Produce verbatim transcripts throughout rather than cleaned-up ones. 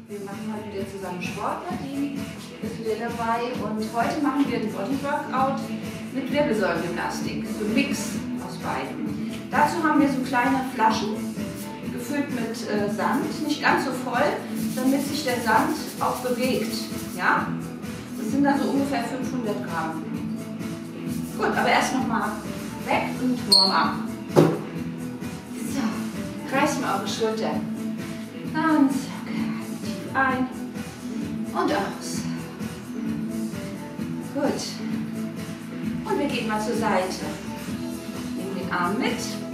Wir machen halt wieder zusammen Sport, Nadine ist wieder dabei und heute machen wir ein Bodyworkout mit Wirbelsäulengymnastik, so ein Mix aus beiden. Dazu haben wir so kleine Flaschen, gefüllt mit äh, Sand, nicht ganz so voll, damit sich der Sand auch bewegt. Ja? Das sind dann so ungefähr fünfhundert Gramm. Gut, aber erst nochmal weg und warm up. So, kreisen wir eure Schultern. Ganz tief ein und aus. Gut. Und wir gehen mal zur Seite. Nehmen den Arm mit.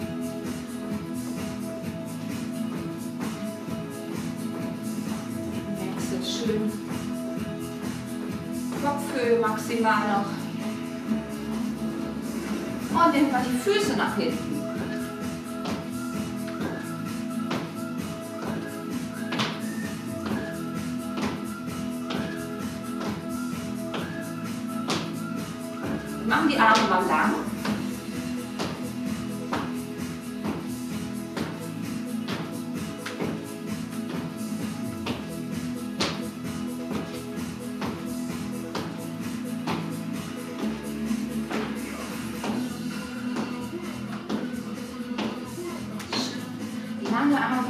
Wechselt schön. Kopfhöhe maximal noch. Und nehmen wir die Füße nach hinten. Wir machen die Arme mal lang. Lange Arme.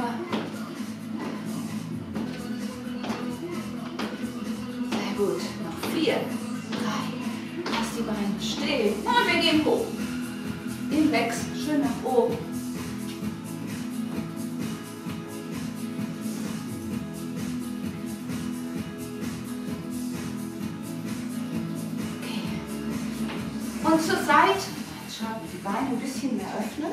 Sehr gut. Noch vier, drei. Lass die Beine stehen. Und wir gehen hoch. Im Wechsel. Schön nach oben. Okay. Und zur Seite. Jetzt schauen wir die Beine ein bisschen mehr öffnen.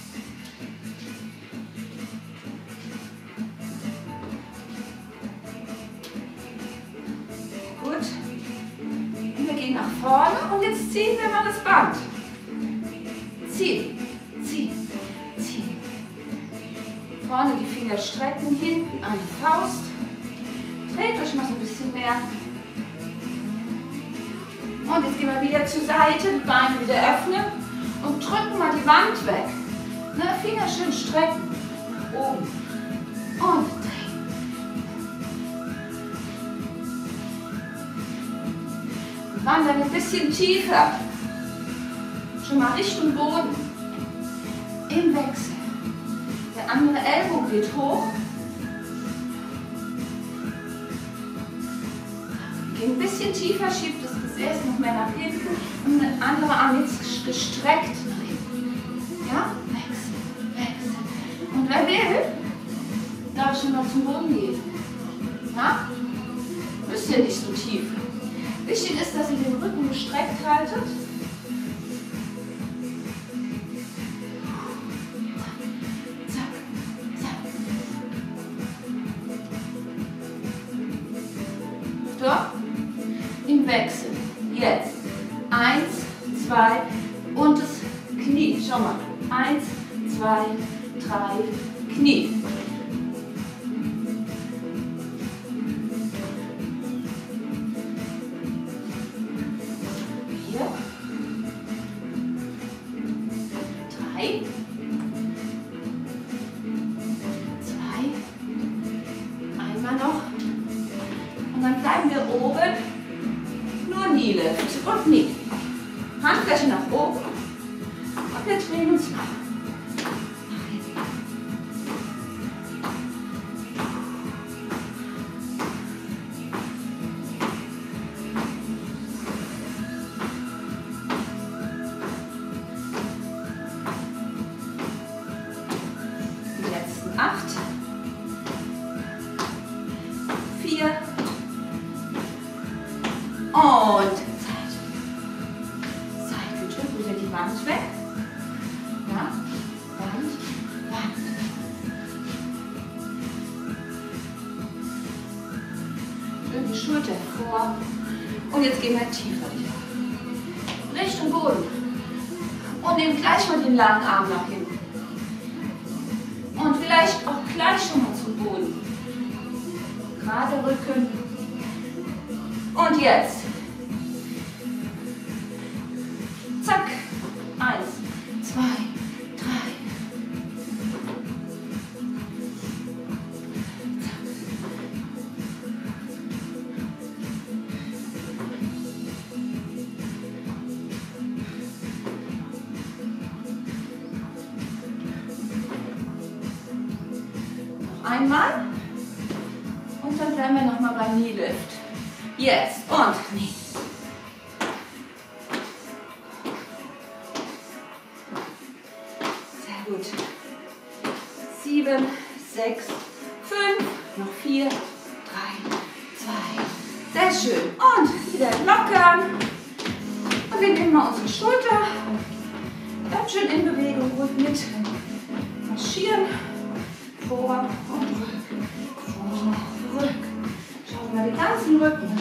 Nach vorne und jetzt ziehen wir mal das Band. Ziehen, ziehen, ziehen. Vorne die Finger strecken, hinten eine Faust. Dreht euch mal so ein bisschen mehr. Und jetzt gehen wir wieder zur Seite, die Beine wieder öffnen und drücken mal die Wand weg. Ne, Finger schön strecken. Oben. Und drehen. Wandern ein bisschen tiefer. Schon mal Richtung Boden. Im Wechsel. Der andere Ellbogen geht hoch. Geht ein bisschen tiefer, schiebt das Gesäß noch mehr nach hinten und der andere Arm jetzt gestreckt nach hinten. Ja? Wechsel, wechsel. Und wer will, darf schon noch zum Boden gehen. Ja? Müsst ihr nicht so tief. Wichtig ist, dass ihr den Rücken gestreckt haltet. Zack, zack. So, im Wechsel. Jetzt. Eins, zwei und das Knie. Schau mal. Eins, zwei, drei, Knie. Und Knie. Handfläche nach oben. Und wir drehen uns mal. Die letzten acht. Vier. Und Wand weg. Ja, Wand, Wand. Schön die Schulter vor. Und jetzt gehen wir tiefer wieder. Richtung Boden. Und nehmen gleich mal den langen Arm nach hinten. Und vielleicht auch gleich schon mal zum Boden. Gerade Rücken. Und jetzt. Zack. Eins, zwei, drei. einmal. Und dann bleiben wir nochmal beim Knee Lift. Jetzt und Knee. Sehr gut. Sieben, sechs, fünf, noch vier, drei, zwei. Sehr schön. Und wieder lockern. Und wir nehmen mal unsere Schulter. Ganz schön in Bewegung, ruhig mit marschieren. Vor und rück. Vor, rück. Schaut mal den ganzen Rücken.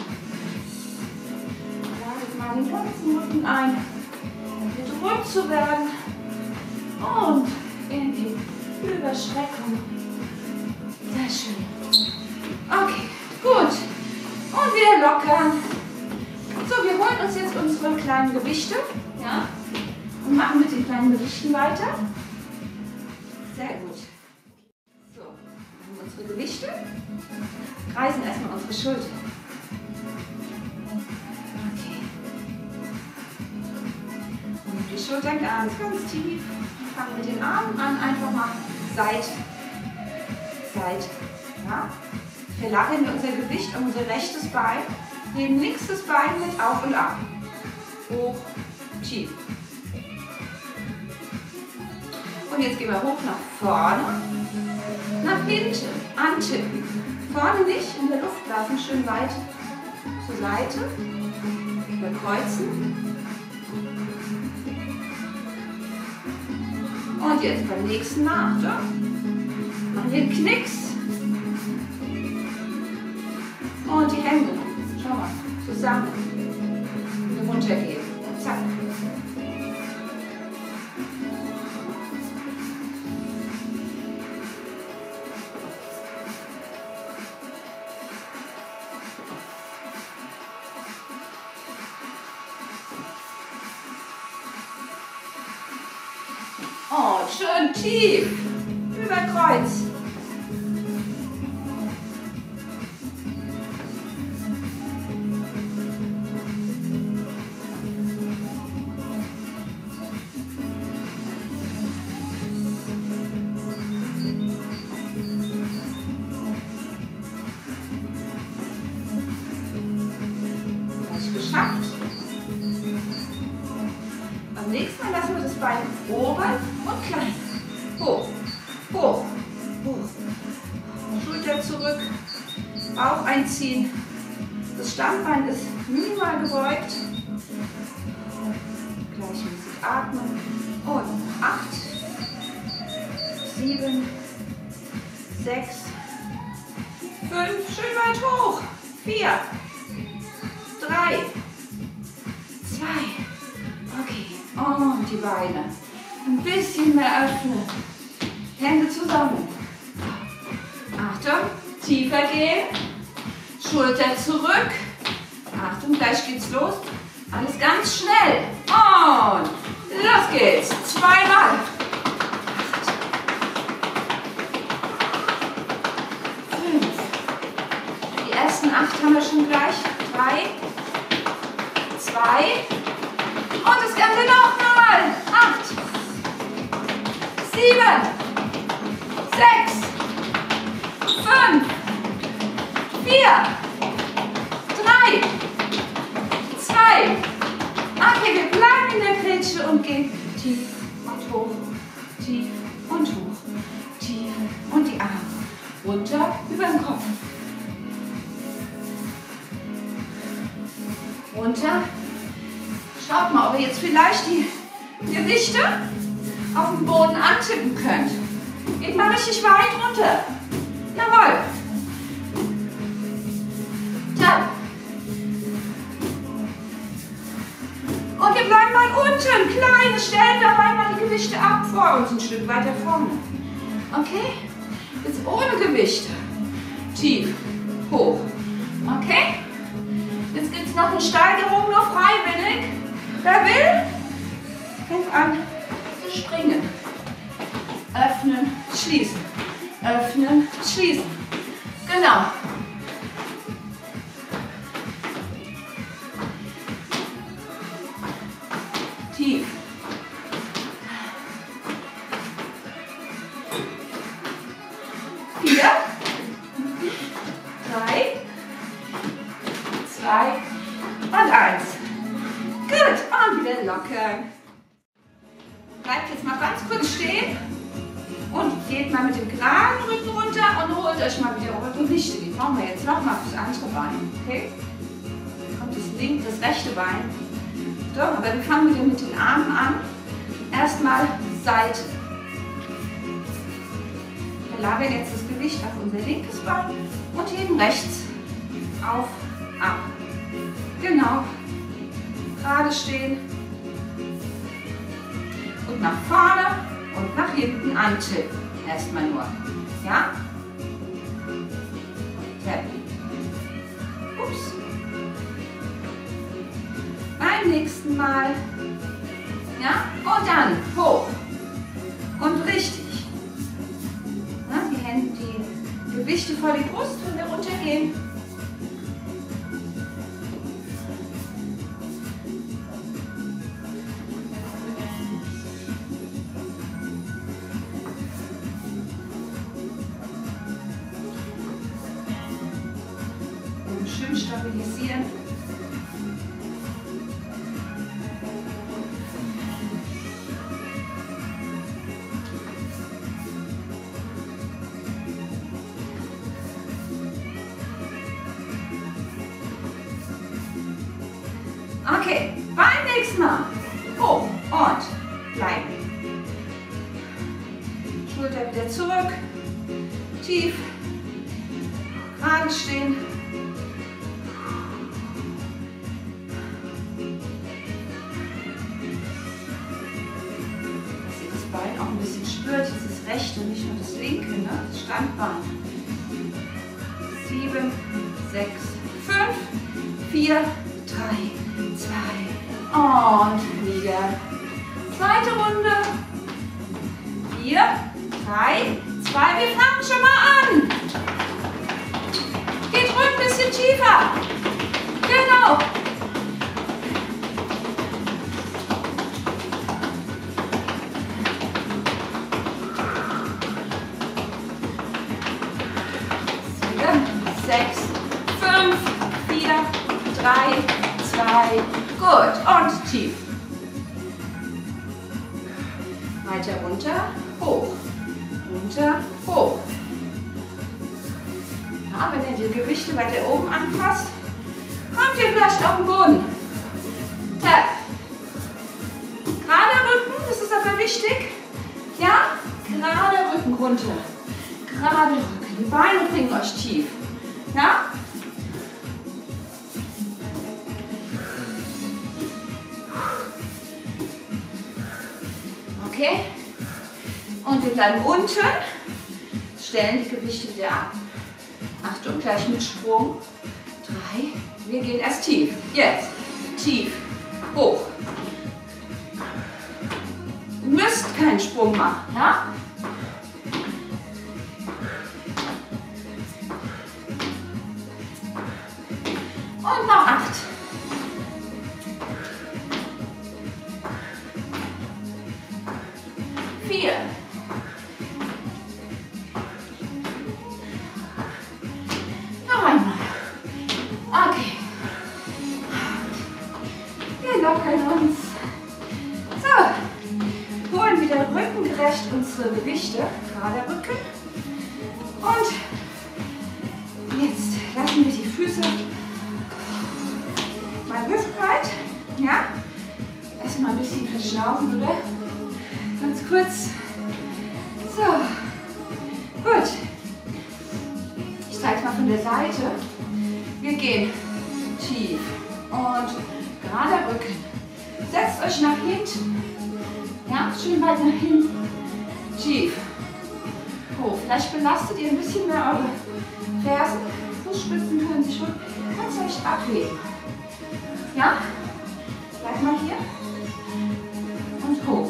Ladet mal den ganzen Rücken ein. Dann wird ruhig zu werden. Und in die Überstreckung. Sehr schön. Okay, gut. Und wieder lockern. So, wir holen uns jetzt unsere kleinen Gewichte. Ja? Und machen mit den kleinen Gewichten weiter. Sehr gut. So, haben unsere Gewichte. Kreisen erstmal unsere Schulter. Okay. Und die Schultern ganz, ganz tief. Fangen mit den Armen an, einfach mal Seite, Seite. Ja? Verlagern wir unser Gewicht auf unser rechtes Bein. Heben links das Bein mit auf und ab. Hoch, tief. Und jetzt gehen wir hoch nach vorne, nach hinten, antippen. Vorne nicht, in der Luft lassen, schön weit zur Seite. Überkreuzen. Und jetzt beim nächsten Mal, Achtung, machen wir einen Knicks. Und die Hände, schau mal, zusammen. Und runtergehen. Zack. Und schön tief über Kreuz. Gleich geschafft. Beim nächsten Mal lassen wir das Bein oben und klein. Hoch, hoch, hoch. Schulter zurück, Bauch einziehen. Das Stammbein ist minimal gebeugt. Gleichmäßig atmen. Und acht, sieben, sechs, fünf, schön weit hoch. Vier, drei, zwei. Okay, und die Beine. Ein bisschen mehr öffnen. Hände zusammen. Achtung, tiefer gehen. Schulter zurück. Achtung, gleich geht's los. Alles ganz schnell. Und los geht's. Zweimal. Acht. Fünf. Die ersten acht haben wir schon gleich. Drei. Zwei. Und das Ganze nochmal. Acht. Sieben. Sechs. Fünf. Vier. Drei. Zwei. Okay, wir bleiben in der Grätsche und gehen tief und hoch. Tief und hoch. Tief und die Arme. Runter über den Kopf. Runter. Schaut mal, ob ihr jetzt vielleicht die Gewichte auf dem Boden antippen könnt. Geht mal richtig weit runter. Jawohl. Dann. Und wir bleiben mal unten. Kleine Stellen, dabei mal die Gewichte ab vor uns, ein Stück weiter vorne. Okay? Jetzt ohne Gewichte. Tief, hoch. Okay? Jetzt gibt es noch eine Steigerung, nur freiwillig. Wer will, fängt an zu springen. Öffnen, schließen. Öffnen, schließen. Genau. Tief. Vier. wieder eure Gewichte. Die brauchen wir jetzt nochmal fürs andere Bein. Okay? Kommt das linke, das rechte Bein. So, aber wir fangen wieder mit den Armen an. Erstmal Seite. Wir lagern jetzt das Gewicht auf unser linkes Bein und heben rechts auf, ab. Genau. Gerade stehen. Und nach vorne und nach hinten antippen. Erstmal nur. Ja? Tap. Ups. Beim nächsten Mal. Ja? Und dann hoch. Und richtig. Ja, die Hände, die Gewichte vor die Brust und wir runtergehen. Schön stabilisieren. Okay, beim nächsten Mal hoch und bleiben. Schulter wieder zurück, tief, gerade stehen. Bein auch ein bisschen spürt, dieses rechte und nicht nur das linke, ne? Das Standbein. Sieben, sechs, fünf, vier, drei, zwei und wieder. Zweite Runde. Vier, drei, zwei. Wir fangen schon mal an. Geht ruhig ein bisschen tiefer. Genau. Sechs, fünf, vier, drei, zwei, gut und tief. Weiter runter, hoch, runter, hoch. Ja, wenn ihr die Gewichte weiter oben anfasst, kommt ihr vielleicht auf den Boden. Tap. Gerade Rücken, das ist aber wichtig. Ja, gerade Rücken runter. Gerade Rücken. Die Beine bringen euch tief. Ja? Okay. Und wir bleiben unten, stellen die Gewichte wieder ab. Achtung, gleich mit Sprung. Drei. Wir gehen erst tief. Jetzt. Tief. Hoch. Ihr müsst keinen Sprung machen. Ja? Und noch acht. Vier. Noch einmal. Okay. Wir lockern uns. So. Holen wieder rückengerecht unsere Gewichte. Gerade Rücken. Und jetzt lassen wir die Füße Hüftbreit, ja, erstmal ein bisschen verschnaufen, oder? Ganz kurz. So, gut. Ich zeige es mal von der Seite. Wir gehen tief und gerade Rücken. Setzt euch nach hinten, ja, schön weit nach hinten. Tief, hoch. Vielleicht belastet ihr ein bisschen mehr eure Fersen. Fußspitzen können sich schon ganz leicht abheben. Ja, bleib mal hier und hoch.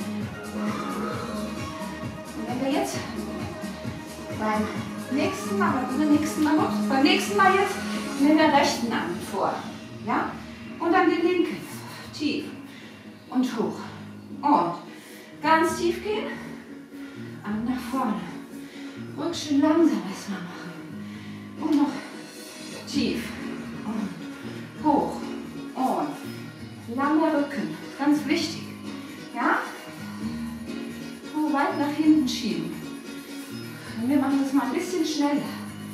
Und wenn wir jetzt beim nächsten Mal, beim nächsten Mal, beim nächsten Mal jetzt nehmen wir rechten Arm vor, ja, und dann den linken, tief und hoch und ganz tief gehen, Arm nach vorne, ruhig schön langsam erstmal machen und noch tief und hoch. Und langer Rücken, ganz wichtig, ja? So weit nach hinten schieben. Und wir machen das mal ein bisschen schneller.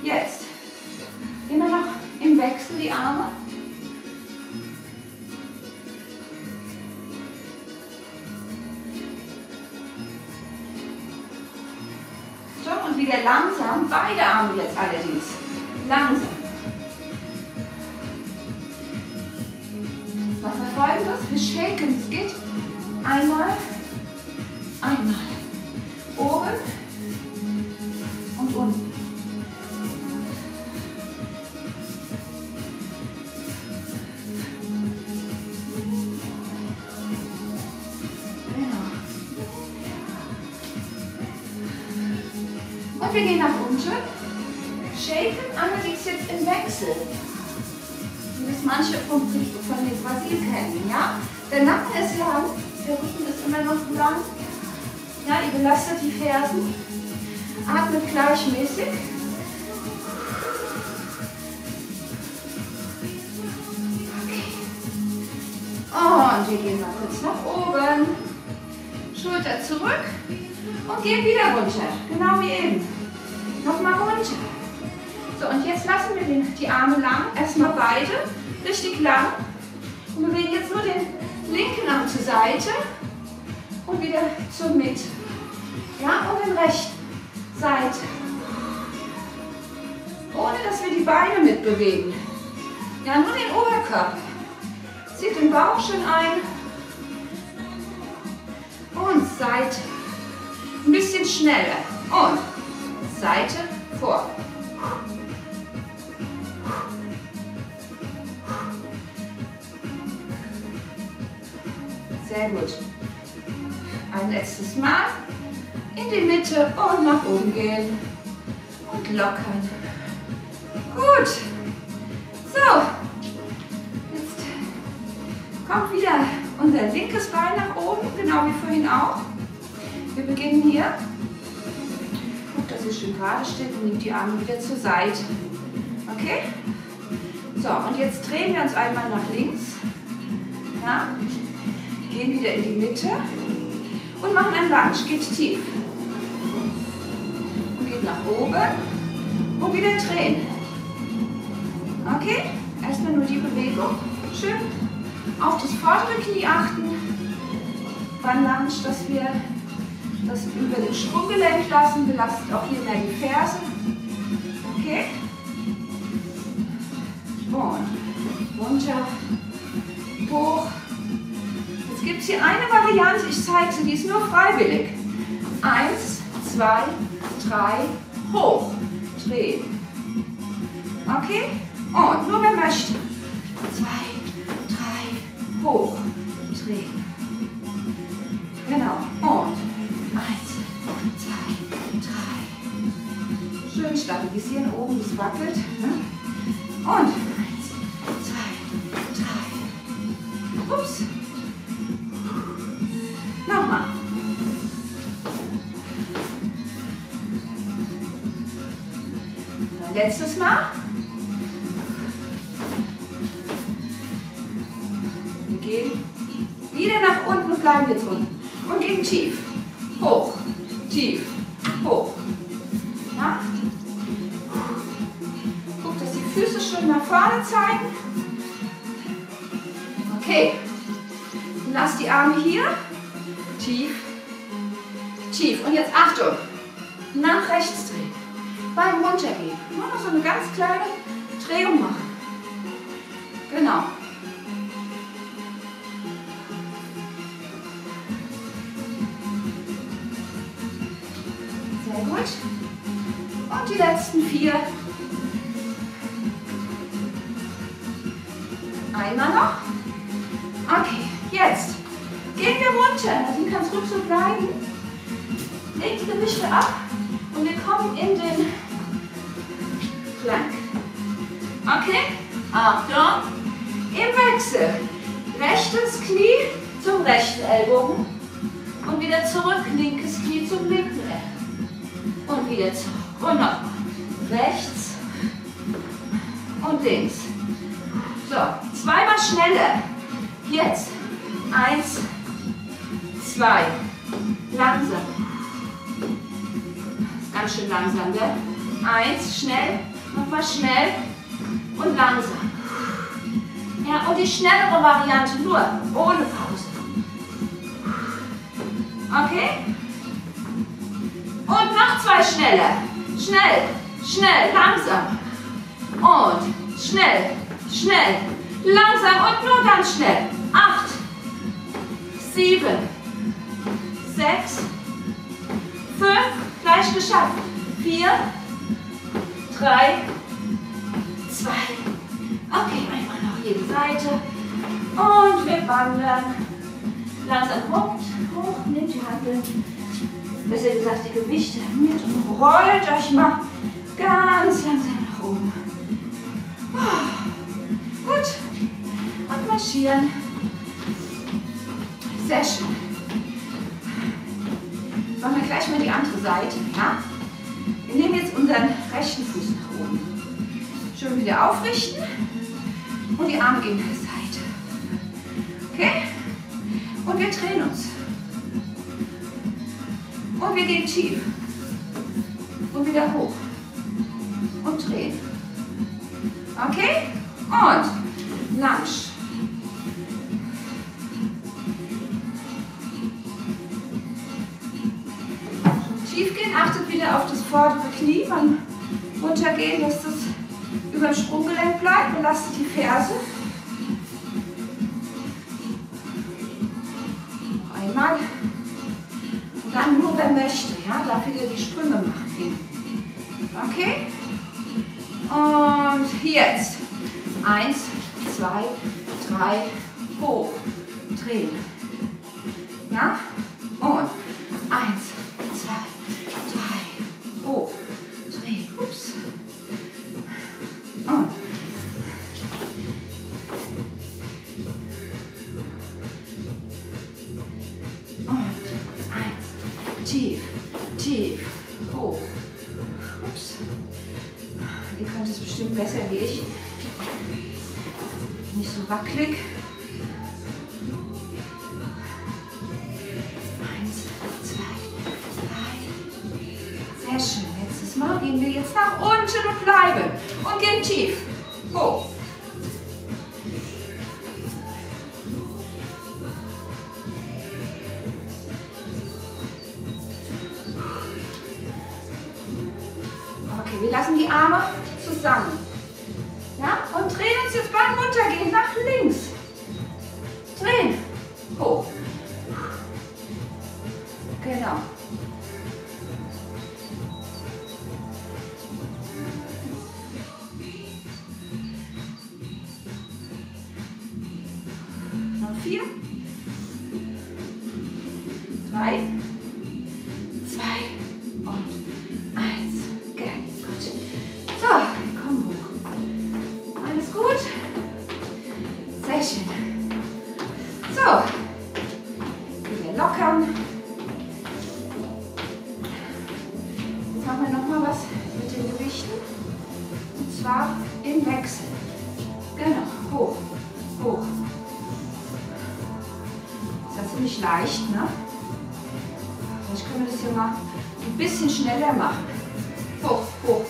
Jetzt. Immer noch im Wechsel die Arme. So, und wieder langsam. Beide Arme jetzt allerdings. Langsam. Machen wir Folgendes. Wir shaken. Es geht einmal, einmal. Oben und unten. Und wir gehen nach unten, shaken, allerdings jetzt im Wechsel. Wie das manche von, von den Brasil kennen, ja? Der Nacken ist lang, der Rücken ist immer noch lang. Ja, ihr belastet die Fersen, atmet gleichmäßig. Okay. Und wir gehen mal kurz nach oben, Schulter zurück. Und gehen wieder runter, genau wie eben. Nochmal runter. So, und jetzt lassen wir den, die Arme lang, erstmal beide, richtig lang. Und bewegen jetzt nur den linken Arm zur Seite und wieder zur Mitte. Ja, und den rechten Seite. Ohne, dass wir die Beine mitbewegen. Ja, nur den Oberkörper. Zieht den Bauch schön ein. Und Seite. Ein bisschen schneller. Und Seite vor. Sehr gut. Ein letztes Mal. In die Mitte und nach oben gehen. Und lockern. Gut. So. Jetzt kommt wieder unser linkes Bein nach oben, genau wie vorhin auch. Wir beginnen hier. Guckt, dass ihr schön gerade steht und nehmt die Arme wieder zur Seite. Okay? So, und jetzt drehen wir uns einmal nach links. Ja? Gehen wieder in die Mitte und machen einen Lunge. Geht tief. Und geht nach oben und wieder drehen. Okay? Erstmal nur die Bewegung. Schön auf das vordere Knie achten. Beim Lunge, dass wir das über den Sprunggelenk lassen, belastet auch hier mehr die Ferse. Okay? Und runter, hoch. Jetzt gibt es hier eine Variante, ich zeige sie, die ist nur freiwillig. Eins, zwei, drei, hoch. Drehen. Okay? Und nur wer möchte. Zwei, drei, hoch. Drehen. Genau. Und eins, zwei, drei. Schön stabilisieren, oben das wackelt. Und eins, zwei, drei. Ups. Nochmal. Letztes Mal. Wir gehen wieder nach unten und bleiben jetzt unten. Und gehen tief. Hoch. Tief. Hoch. Ja? Guck, dass die Füße schön nach vorne zeigen. Okay. Lass die Arme hier. Tief. Tief. Und jetzt Achtung. Nach rechts drehen. Beim Runtergehen. Nur noch so eine ganz kleine Drehung machen. Genau. Sehr gut. Und die letzten vier. Einmal noch. Okay, jetzt gehen wir runter. Nadine kann es ruhig so bleiben. Legt die Gewichte ab und wir kommen in den Plank. Okay? Achtung. Im Wechsel. Rechtes Knie zum rechten Ellbogen und wieder zurück. Linkes Knie zum linken Ellbogen. Und wieder zurück. Und nochmal. Rechts und links. So, zweimal schneller. Jetzt. Eins, zwei. Langsam. Ist ganz schön langsam, gell? Eins, schnell, nochmal schnell und langsam. Ja, und die schnellere Variante nur, ohne Pause. Okay? Und noch zwei schnelle. Schnell, schnell, langsam. Und schnell, schnell, langsam und nur ganz schnell. Acht, sieben, sechs, fünf, gleich geschafft. Vier, drei, zwei. Okay, einmal noch jede Seite. Und wir wandern. Langsam hoch, hoch, nehmt die Hanteln, besser gesagt die Gewichte mit und rollt euch mal ganz langsam nach oben. Gut. Und marschieren. Sehr schön. Machen wir gleich mal die andere Seite. Ja? Wir nehmen jetzt unseren rechten Fuß nach oben. Schön wieder aufrichten. Und die Arme gehen zur Seite. Okay? Und wir drehen uns. Und wir gehen tief. Und wieder hoch. Und drehen. Okay? Und Lunge. Tief gehen, achtet wieder auf das vordere Knie. Beim Runtergehen, dass das über dem Sprunggelenk bleibt. Belastet die Ferse. Einmal. Und dann nur wer möchte, ja, darf wieder die Sprünge machen. Okay? Und jetzt. Eins, zwei, drei, hoch. Drehen. Ja? Und eins, zwei, drei, hoch. Drehen. Ups. Und tief, tief, hoch. Ups. Ihr könnt es bestimmt besser wie ich. Nicht so wackelig. Eins, zwei, drei. Sehr schön. Letztes Mal gehen wir jetzt nach unten und bleiben. Und gehen tief. Hoch. Wir lassen die Arme zusammen. Ja? Und drehen uns jetzt beim Runtergehen nach links. Drehen. Hoch. Genau. Noch vier. Drei. Zwei. Und eins. So, komm hoch. Alles gut? Sehr schön. So, wieder lockern. Jetzt machen wir noch mal was mit den Gewichten. Und zwar im Wechsel. Genau, hoch, hoch. Das ist ziemlich leicht, ne? Vielleicht können wir das hier mal ein bisschen schneller machen. Hoch, hoch.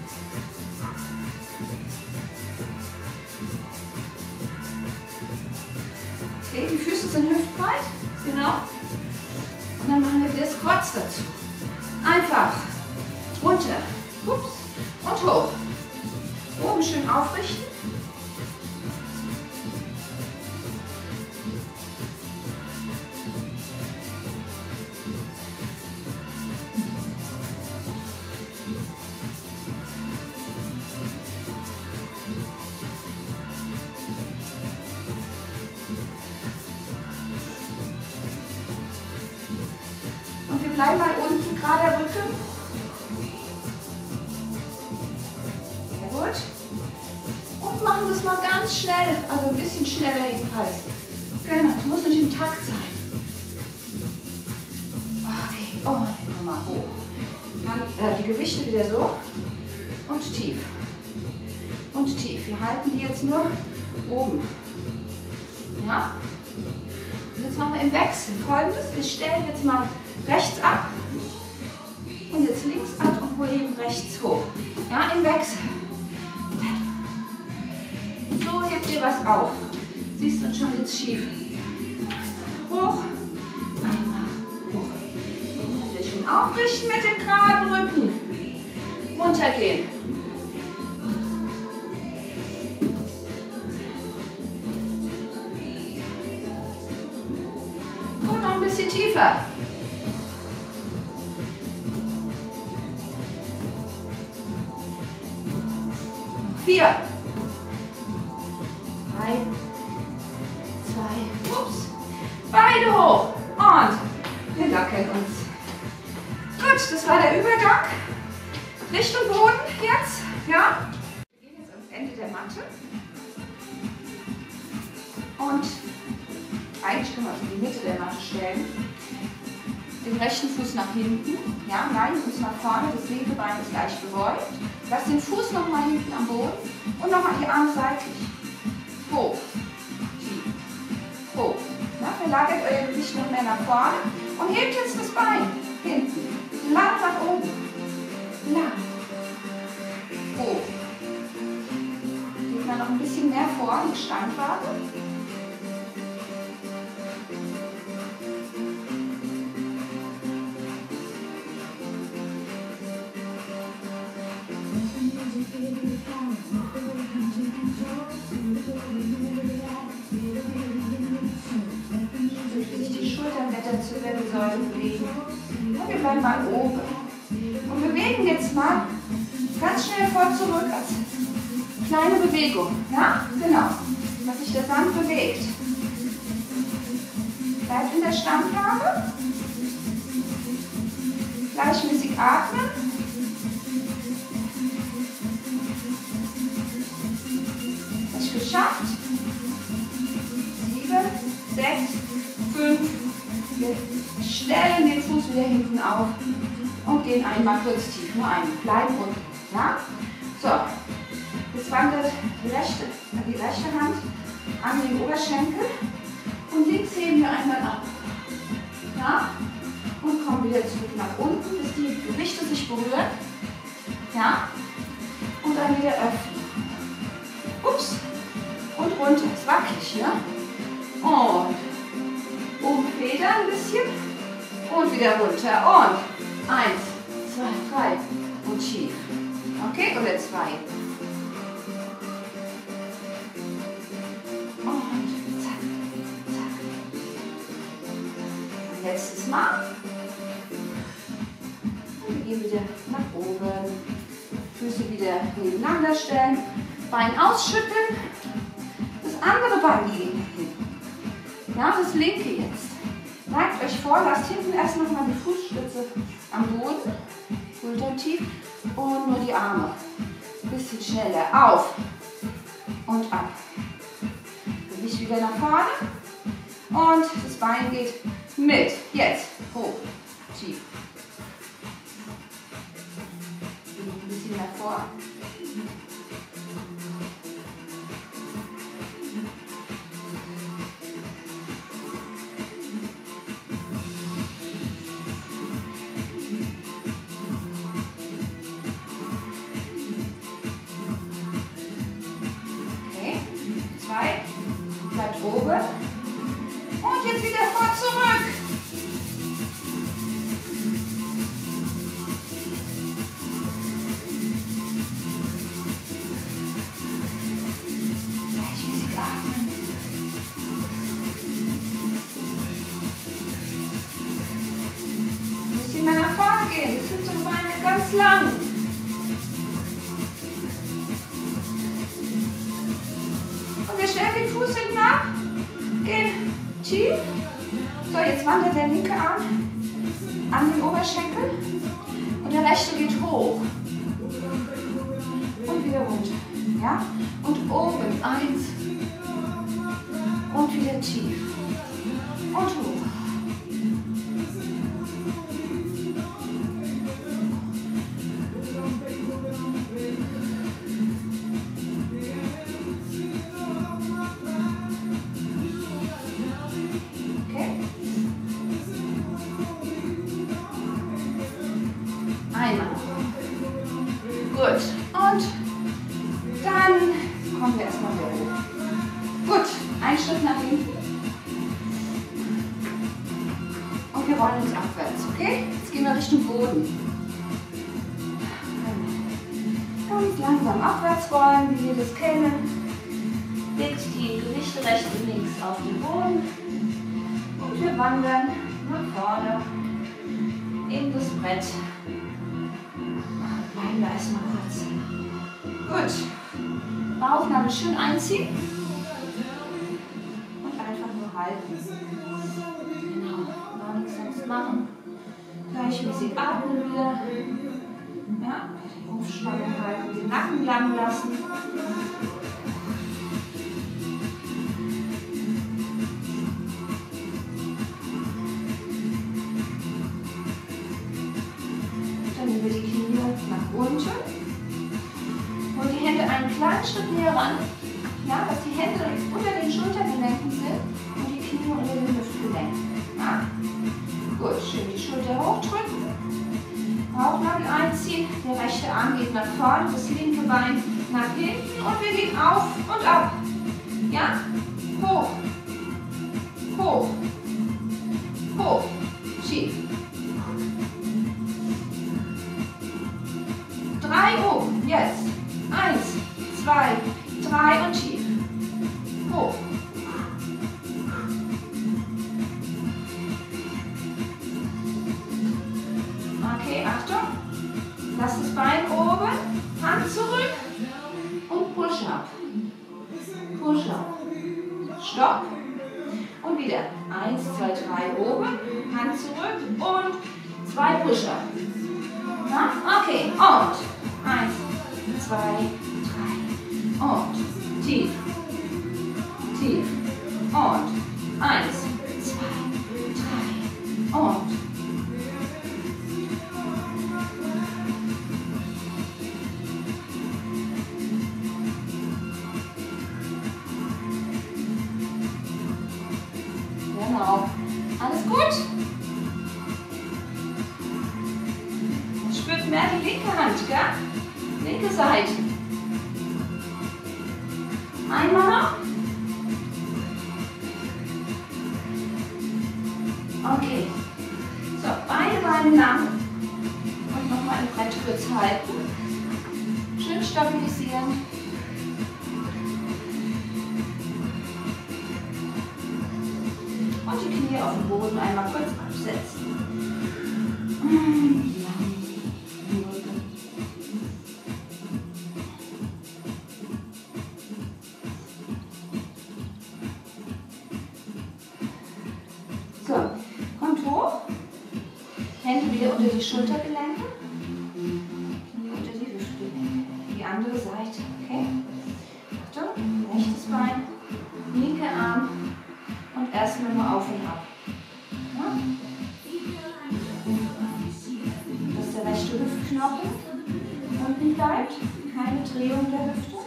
Okay, die Füße sind hüftbreit, genau. Und dann machen wir wieder Squats dazu. Einfach runter, ups, und hoch. Oben schön aufrichten. Bleib mal unten, gerade Rücken. Sehr gut. Und machen das mal ganz schnell, also ein bisschen schneller jedenfalls. Genau, das muss nicht im Takt sein. Okay, und nochmal hoch. Dann äh, die Gewichte wieder so und tief. Und tief. Wir halten die jetzt nur oben. Ja? Und jetzt machen wir im Wechsel Folgendes. Wir stellen jetzt mal rechts ab und jetzt links ab und heben rechts hoch. Ja, im Wechsel. So hebt ihr was auf. Siehst du schon jetzt schief. Hoch. Einmal hoch. Ein bisschen aufrichten mit dem geraden Rücken. Runtergehen. Und noch ein bisschen tiefer. Vier. Drei. Zwei. Ups. Beide hoch. Und wir lockern uns. Gut, das war der Übergang. Richtung Boden jetzt. Ja. Wir gehen jetzt ans Ende der Matte. Und eigentlich können wir uns in die Mitte der Matte stellen. Den rechten Fuß nach hinten. Ja, nein, Fuß nach vorne. Das linke Bein ist leicht gebeugt. Lass den Fuß nochmal hinten am Boden. Und nochmal die Arme seitlich. Hoch. Tief. Hoch. Na, verlagert euer Gewicht noch mehr nach vorne. Und hebt jetzt das Bein. Hinten. Lang nach oben. Lang. Hoch. Geht mal noch ein bisschen mehr vor mit Standwarte. Zur Wirbelsäule bewegen. Und wir bleiben mal oben. Und bewegen jetzt mal ganz schnell vor zurück als kleine Bewegung. Ja, genau. Dass sich der Sand bewegt. Bleibt in der Standlage. Gleichmäßig atmen. Hast du geschafft? Sieben, sechs, fünf. Wir stellen den Fuß wieder hinten auf und gehen einmal kurz tief. Nur einmal. Bleiben unten. Ja? So. Jetzt wandert die rechte, die rechte Hand an den Oberschenkel und links heben wir einmal ab. Ja? Und kommen wieder zurück nach unten, bis die Gewichte sich berühren. Ja? Und dann wieder öffnen. Ups. Und runter. Ist wackelig, ja? Und umfedern ein bisschen und wieder runter und eins, zwei, drei und schief. Okay, oder zwei. Und zack, zack. Ein letztes Mal. Und wir gehen wieder nach oben. Füße wieder nebeneinander stellen. Bein ausschütteln. Das andere Bein liegen hin. Ja, das linke jetzt. Neigt euch vor, lasst hinten erst noch mal die Fußspitze am Boden, Schultern tief und nur die Arme. Ein bisschen schneller. Auf und ab. Gewicht wieder nach vorne und das Bein geht mit. Jetzt hoch, tief. Ein bisschen nach vorne. Bleibt oben. Und jetzt wieder vor zurück. Gleichmäßig atmen. Ein bisschen mehr nach vorne gehen. Das sind so Beine ganz lang. Wir stellen den Fuß hinten ab, gehen tief. So, jetzt wandert der linke Arm an den Oberschenkel und der rechte geht hoch. Und wieder runter. Ja? Und oben eins und wieder tief. Und hoch. Einmal. Gut. kommen wir erstmal wieder hoch. Gut, ein Schritt nach hinten. Und wir rollen uns abwärts, okay? Jetzt gehen wir Richtung Boden. Ganz langsam abwärts rollen, wie wir das kennen. Legst die Gewichte rechts und links auf den Boden. Und wir wandern nach vorne in das Brett. Bleiben da erstmal kurz. Gut. Bauchnabel schön einziehen. Und einfach nur halten. Genau. Gar nichts sonst machen. Gleichmäßig atmen wieder. Ja, die Rumpfspannung halten, den Nacken lang lassen. Dann nehmen wir die Knie nach unten. Und die Hände einen kleinen Schritt näher ran, ja, dass die Hände unter den Schultergelenken sind und die Knie unter den Hüftgelenken. Ja. Gut, schön die Schulter hochdrücken. Bauchnabel einziehen, der rechte Arm geht nach vorne, das linke Bein nach hinten und wir gehen auf und ab. Ja? Hoch, hoch, hoch, schief. Drei hoch, jetzt. Eins, zwei, drei und schief. Hoch. Okay, Achtung. Lass das Bein oben, Hand zurück und Push-Up. Push-Up. Stopp. Und wieder. Eins, zwei, drei oben, Hand zurück und zwei Push-Up. Okay, und eins, zwei, drei und tief, tief und eins, zwei, drei und genau. Alles gut? Spürt mehr die linke Hand, gell? Linke Seite. Einmal noch. Okay. So, beide Beine lang. Und nochmal im Brett kurz halten. Schön stabilisieren. Und die Knie auf dem Boden einmal kurz absetzen. So, kommt hoch. Hände wieder unter die Schultergelenke. Knie unter die Hüftgelenke. Die andere Seite, okay? Achtung, rechtes Bein, linker Arm. Und erstmal nur auf und ab. Ja? Dass der rechte Hüftknochen unten bleibt. Keine Drehung der Hüfte.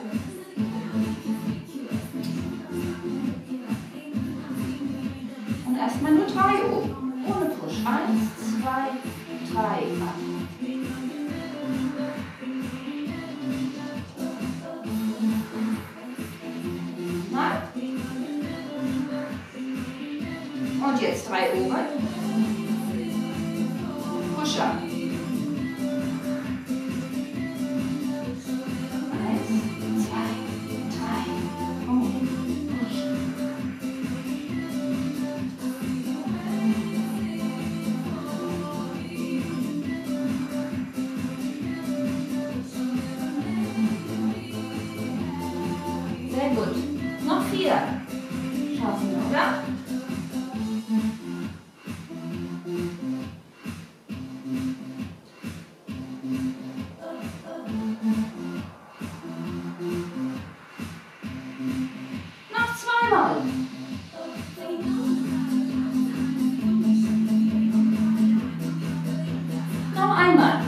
Und erstmal nur drei oben. Ohne Push. Eins, zwei, drei, ab. Und jetzt drei oben. Push-Up. Eins, zwei, drei und Push. Sehr gut. Noch vier. Schaffen wir, oder? Noch einmal.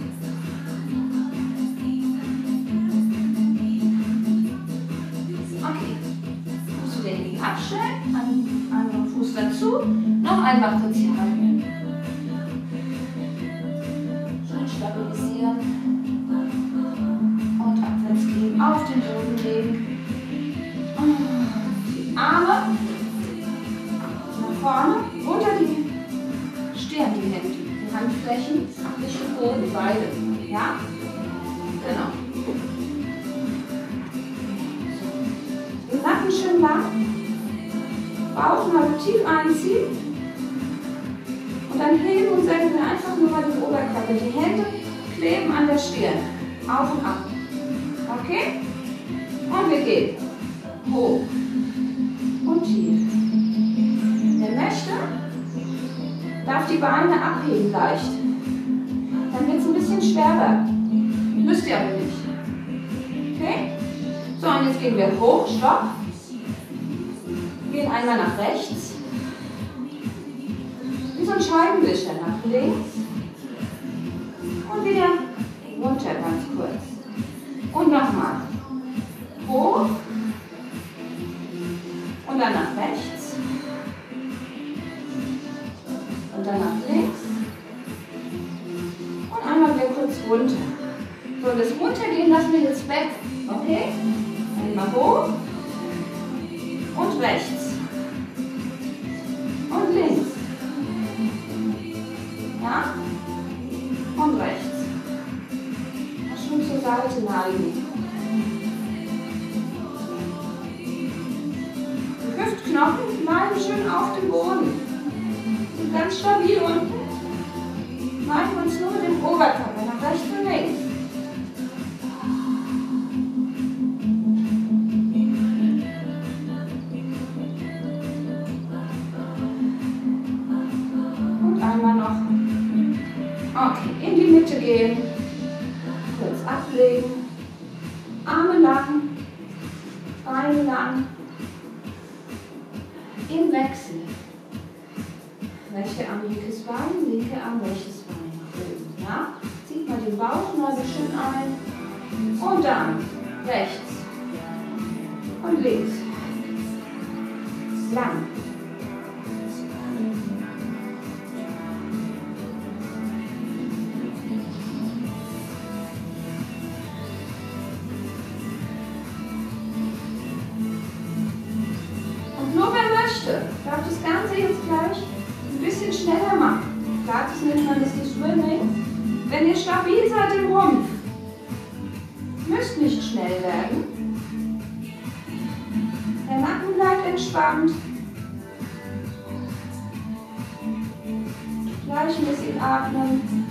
Okay. Fuß wieder in die abstellen, anderen Fuß dazu. Noch einmal kurz hier halten. Schön stabilisieren. Und abwärts gehen, auf den Boden legen. Die Arme nach vorne, unter die Stirn, die Hände. Die Handflächen Richtung Boden, beide. Ja? Genau. Den Nacken schön lang. Bauchnabel tief einziehen. Und dann heben und senken wir einfach nur mal den Oberkörper. Die Hände kleben an der Stirn. Auf und ab. Okay? Und wir gehen hoch und tief. Wer möchte, darf die Beine abheben leicht. Dann wird es ein bisschen schwerer. Müsst ihr aber nicht. Okay? So, und jetzt gehen wir hoch, stopp. Gehen einmal nach rechts. Wie so ein Scheibenwischer nach links. Und wieder runter ganz kurz. Und nochmal. Hoch. Und dann nach rechts. Und dann nach links. Und einmal wieder kurz runter. So, das Runtergehen lassen wir jetzt weg. Okay? Einmal hoch. Und rechts. Und links. Ja? Und rechts. Schön zur Seite neigen. Die Hüftknochen bleiben schön auf dem Boden. Sind ganz stabil unten. Neigen uns nur mit dem Oberkörper nach rechts und links. Und einmal noch. Okay, in die Mitte gehen. Kurz ablegen, Arme lang, Beine lang, im Wechsel. Rechte Arm, linkes Bein, linke Arm, rechtes Bein nach oben. Ja? Zieht mal den Bauchnabel schön ein und dann rechts und links. Lang. Darf das Ganze jetzt gleich ein bisschen schneller machen. Gratis nennt man das die Swimming. Wenn ihr stabil seid im Rumpf, müsst nicht schnell werden. Der Nacken bleibt entspannt. Gleichmäßig atmen.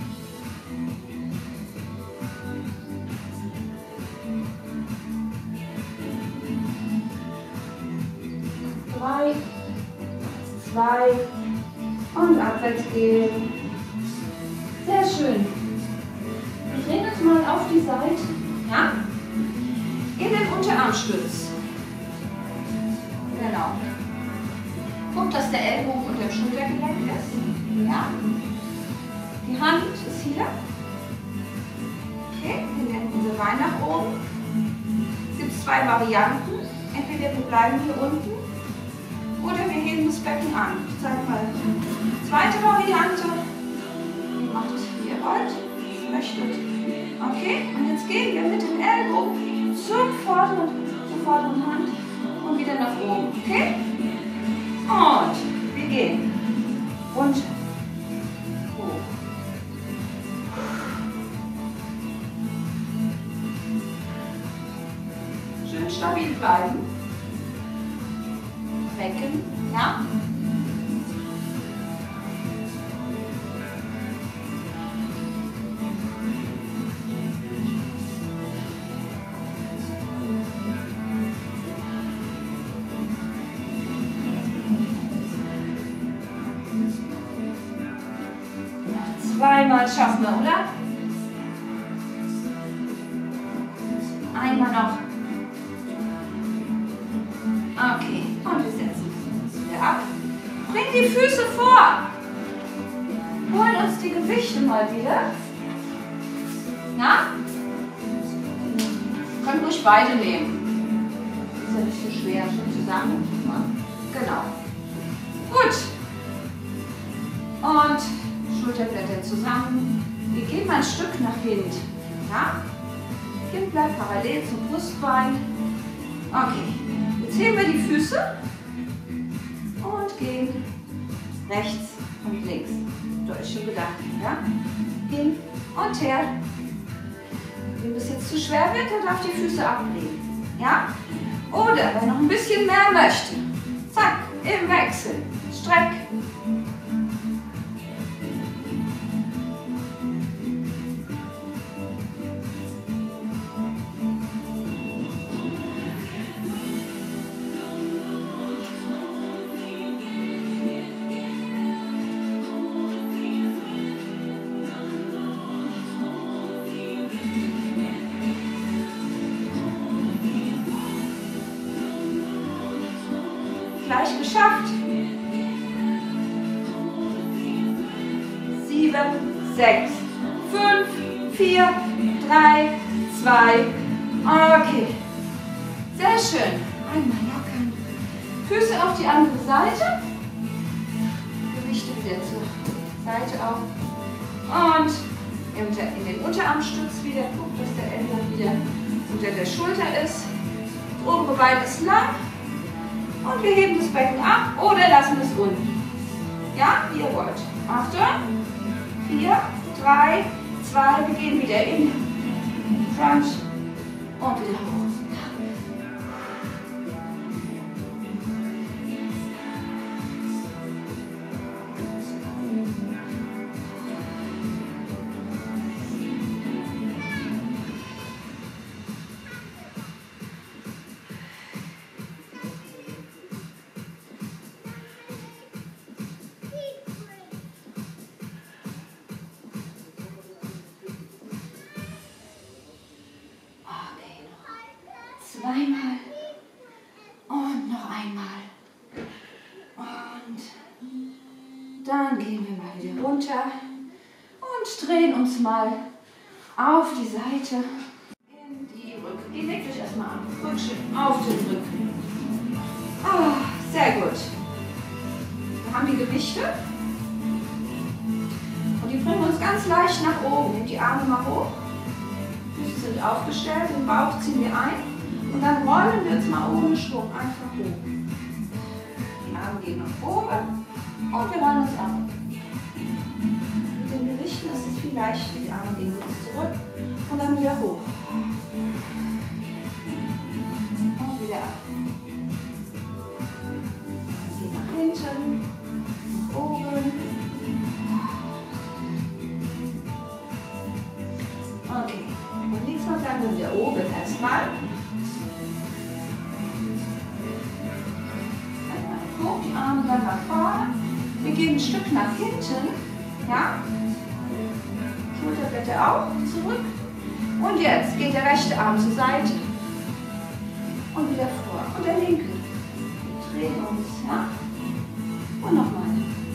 Drei. Zwei und abwärts gehen. Sehr schön. Wir drehen uns mal auf die Seite. Ja? In den Unterarmstütz. Genau. Guckt, dass der Ellbogen unter dem Schultergelenk ist. Ja? Die Hand ist hier. Okay, wir nehmen unser Bein nach oben. Es gibt zwei Varianten. Entweder wir bleiben hier unten. Oder wir heben das Becken an. Ich zeige mal die zweite Variante. Ihr macht, wie ihr wollt, wie ihr möchtet. Okay, und jetzt gehen wir mit dem Ellbogen zur vorderen, zur vorderen Hand und wieder nach oben. Okay? Und wir gehen runter, hoch. Schön stabil bleiben. Becken, ja? Zweimal schaffen wir, oder? Einmal noch. Okay, und wir setzen uns wieder ab. Bring die Füße vor. Holen uns die Gewichte mal wieder. Na? Könnt ruhig beide nehmen. Ist ja nicht so schwer, schon zusammen. Genau. Gut. Und Schulterblätter zusammen. Wir gehen mal ein Stück nach hinten. Ja? Kind bleibt parallel zum Brustbein. Okay, jetzt heben wir die Füße und gehen rechts und links. So ist schon gedacht, ja? Hin und her. Wenn das jetzt zu schwer wird, dann darf die Füße ablegen, ja? Oder wer noch ein bisschen mehr möchte, zack, im Wechsel, streck. Gleich geschafft. Sieben, sechs, fünf, vier, drei, zwei. Okay. Sehr schön. Einmal lockern. Füße auf die andere Seite. Gewichte wieder zur Seite auf. Und in den Unterarmstütz wieder. Guckt, dass der Ellbogen wieder unter der Schulter ist. Das obere Bein ist lang. Und wir heben das Becken ab oder lassen es unten. Ja, wie ihr wollt. Achtung. Vier, drei, zwei. Wir gehen wieder in Crunch und wieder hoch. Zweimal und noch einmal. Und dann gehen wir mal wieder runter und drehen uns mal auf die Seite in die Rücken. Ihr legt euch erstmal an. Rückschön auf den Rücken. Ah, sehr gut. Wir haben die Gewichte und die bringen uns ganz leicht nach oben. Nehmt die Arme mal hoch. Füße sind aufgestellt, den Bauch ziehen wir ein. Und dann rollen wir uns mal ohne Schwung einfach hoch. Die Arme gehen nach oben und wir rollen uns ab. Mit den Gewichten ist es viel leichter. Die Arme gehen kurz zurück und dann wieder hoch. Und wieder ab. Gehen nach hinten, nach oben. Okay, und nächstes Mal bleiben wir wieder oben erstmal. Die Arme dann nach vorne. Wir gehen ein Stück nach hinten. Ja? Schulterblätter auch zurück. Und jetzt geht der rechte Arm zur Seite. Und wieder vor. Und der linke. Wir drehen uns. Ja? Und nochmal.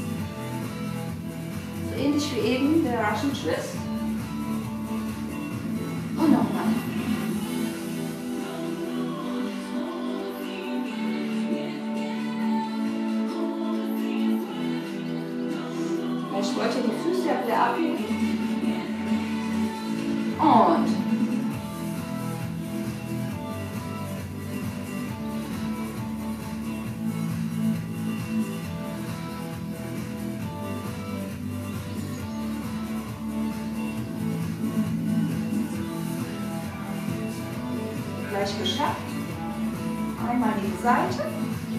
So ähnlich wie eben der Russian Twist. Und nochmal. Ich wollte die Füße ja wieder abheben. Und gleich geschafft. Einmal die Seite.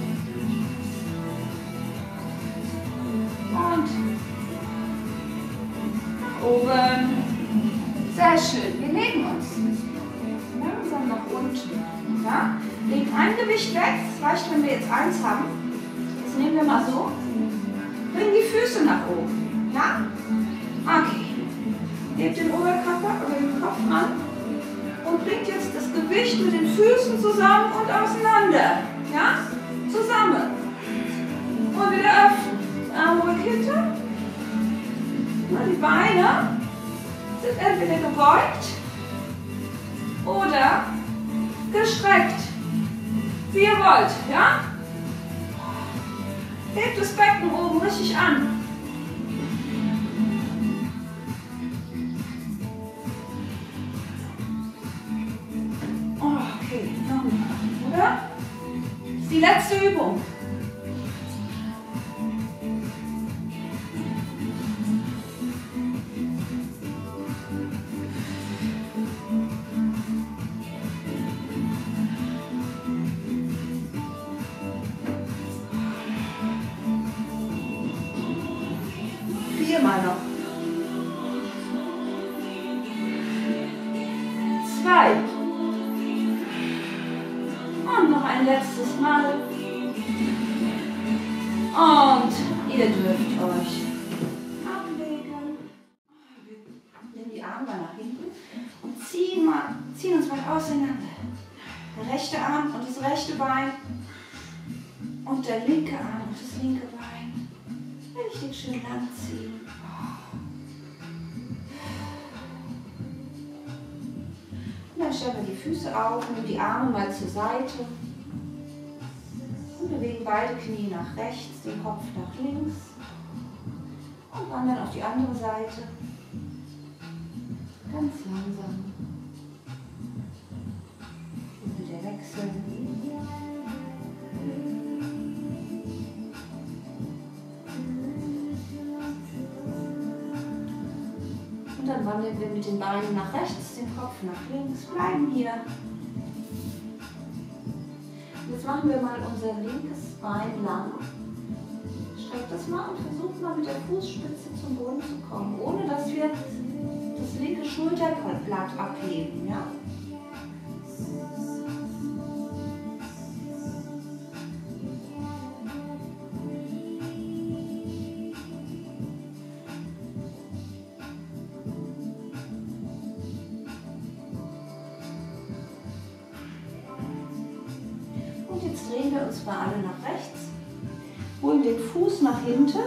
Und oben. Sehr schön. Wir legen uns langsam nach unten. Ja? Legen ein Gewicht weg. Es reicht, wenn wir jetzt eins haben. Das nehmen wir mal so. Bringen die Füße nach oben. Ja? Okay. Hebt den Oberkörper oder den Kopf an und bringt jetzt das Gewicht mit den Füßen zusammen und auseinander. Ja? Zusammen. Und wieder öffnen. Arme ruhig hinter. Die Beine sind entweder gebeugt oder gestreckt. Wie ihr wollt, ja? Hebt das Becken oben richtig an. Okay, nochmal. Oder? Das ist die letzte Übung. Viermal noch. Zwei. Und noch ein letztes Mal. Und ihr dürft euch ablegen. Wir nehmen die Arme mal nach hinten und ziehen, mal, ziehen uns mal auseinander. Der rechte Arm und das rechte Bein und der linke Arm und das linke Bein. Richtig schön lang ziehen. Und dann stellen wir die Füße auf, nehmen die Arme mal zur Seite und bewegen beide Knie nach rechts, den Kopf nach links und wandern auf die andere Seite. Ganz langsam. Und wieder wechseln. Und dann wandern wir mit den Beinen nach rechts, den Kopf nach links, bleiben hier. Und jetzt machen wir mal unser linkes Bein lang. Streckt das mal und versucht mal mit der Fußspitze zum Boden zu kommen, ohne dass wir das linke Schulterblatt abheben. Ja? Und jetzt drehen wir uns mal alle nach rechts, holen den Fuß nach hinten,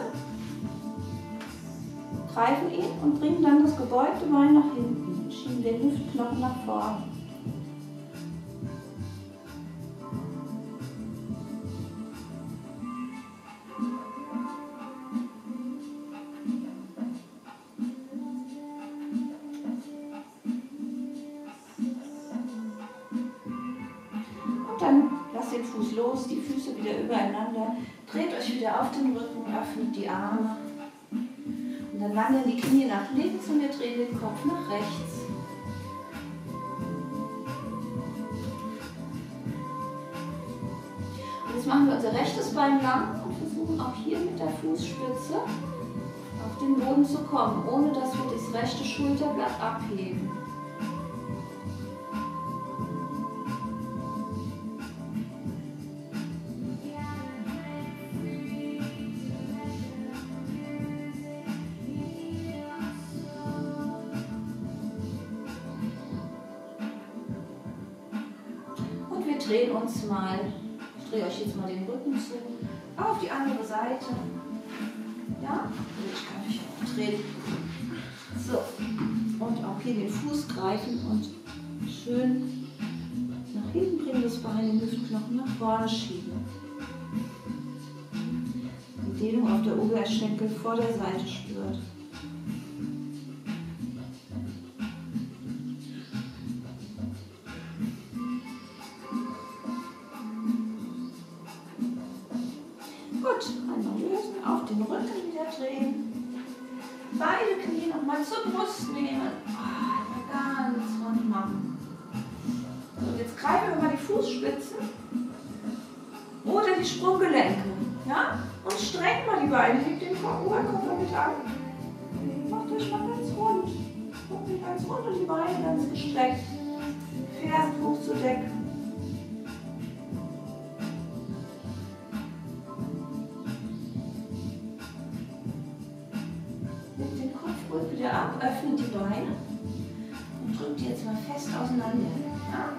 greifen ihn und bringen dann das gebeugte Bein nach hinten und schieben den Hüftknochen nach vorne. Und dann lasst den Fuß los, die Füße wieder übereinander, dreht euch wieder auf den Rücken, öffnet die Arme. Und dann wandern die Knie nach links und wir drehen den Kopf nach rechts. Und jetzt machen wir unser rechtes Bein lang und versuchen auch hier mit der Fußspitze auf den Boden zu kommen, ohne dass wir das rechte Schulterblatt abheben. Drehen uns mal, ich drehe euch jetzt mal den Rücken zu, auf die andere Seite. Ja, ich kann mich auch drehen. So, und auch hier den Fuß greifen und schön nach hinten bringen, das Bein, den Hüftknochen nach vorne schieben. Die Dehnung auf der Oberschenkel vor der Seite spürt. Gut, einmal lösen, auf den Rücken wieder drehen. Beide Knie nochmal zur Brust nehmen. Einmal ganz rund machen. Und jetzt greifen wir mal die Fußspitzen oder die Sprunggelenke. Ja? Und streckt mal die Beine, hebt den Oberkörper mit an. Macht euch mal ganz rund. Macht euch ganz rund und die Beine ganz gestreckt. Fersen hoch zur Decke. Wieder ab, öffnet die Beine und drückt die jetzt mal fest auseinander. Ja?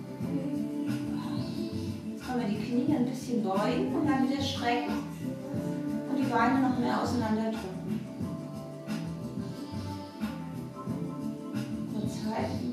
Jetzt können wir die Knie ein bisschen beugen und dann wieder strecken und die Beine noch mehr auseinander drücken. Kurz halten.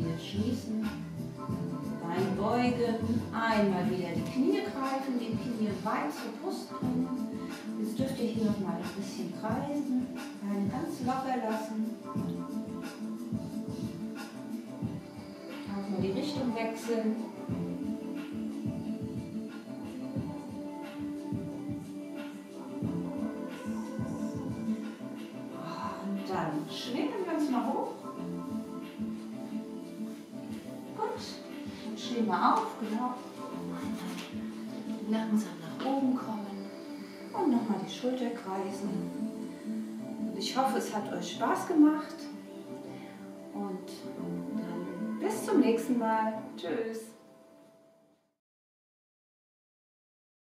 Schließen, Bein beugen, einmal wieder die Knie greifen, die Knie weit zur Brust bringen. Jetzt dürft ihr hier noch mal ein bisschen kreisen, Beine ganz locker lassen. Auch mal die Richtung wechseln. Und dann schwingen wir uns mal hoch. Gut, und stehen wir auf, genau. Langsam nach oben kommen und nochmal die Schulter kreisen. Und ich hoffe, es hat euch Spaß gemacht und dann bis zum nächsten Mal. Tschüss.